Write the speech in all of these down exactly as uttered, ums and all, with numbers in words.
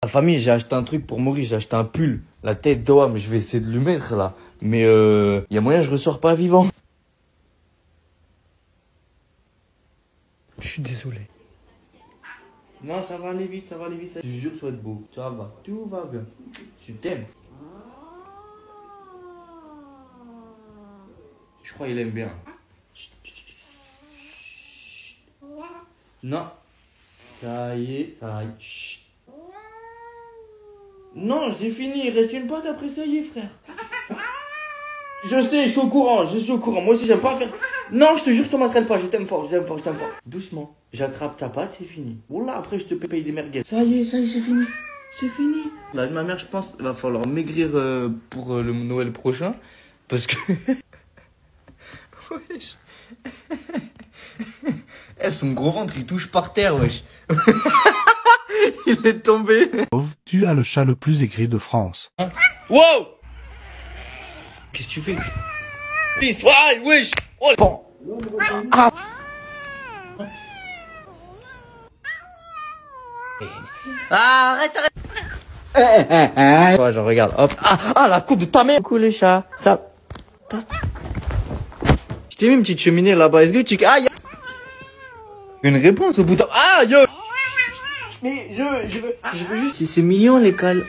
La famille, j'ai acheté un truc pour Maurice, j'ai acheté un pull, la tête d'Oam, je vais essayer de lui mettre là. Mais euh, y a moyen que je ressors pas vivant. Je suis désolé. Non, ça va aller vite, ça va aller vite. Je te jure, ça va être beau. Ça va, tout va bien. Je t'aime. Je crois qu'il aime bien. Non. Ça y est, ça y est. Chut. Non, c'est fini. Il reste une patte après, ça y est, frère. Je sais, je suis au courant, je suis au courant. Moi aussi, j'aime pas faire. Non, je te jure, je te m'entraîne pas. Je t'aime fort, je t'aime fort, je t'aime fort. Doucement. J'attrape ta patte, c'est fini. Voilà, après, je te paye des merguez. Ça y est, ça y est, c'est fini. C'est fini. Là, ma mère, je pense qu'il va falloir maigrir euh, pour euh, le Noël prochain. Parce que. Wesh. Eh, son gros ventre, il touche par terre, wesh. Il est tombé. Tu as le chat le plus aigri de France. Hein? Wow! Qu'est-ce que tu fais? Peace, ouais, wesh! Oh, bon. Ah. Ah, arrête, arrête! Ouais, je regarde, hop. Ah, ah, la coupe de ta mère! Coucou les chats, ça. Je t'ai mis une petite cheminée là-bas, est-ce que tu. Ah, y a... Une réponse au bout de. Ah, yo! Mais je, je veux, je veux juste. C'est mignon l'école.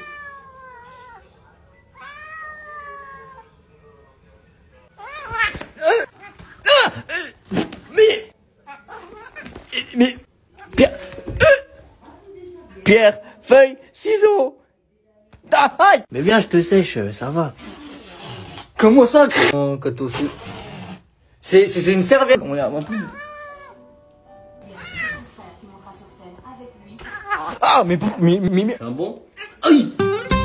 Mais. Mais. Pierre. Pierre, feuille, ciseaux. Ah, aïe! Mais viens, je te sèche, ça va. Comment ça? Oh, quand on se. C'est, c'est une serviette. On a un peu. Ah, mais, mais, mais, mais... Un bon? Aïe!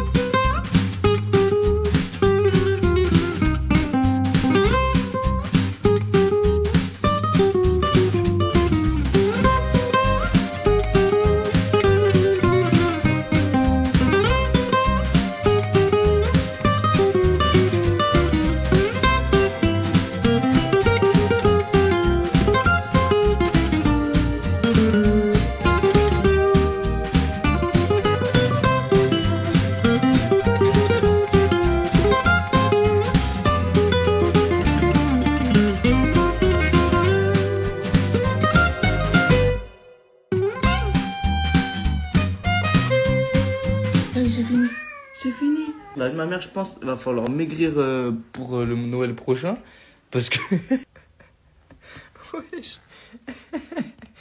C'est fini, c'est fini. Là, ma mère, je pense qu'il va falloir maigrir euh, pour euh, le Noël prochain. Parce que. Wesh.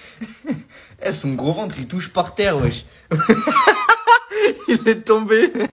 Eh, son gros ventre, il touche par terre, wesh. Il est tombé.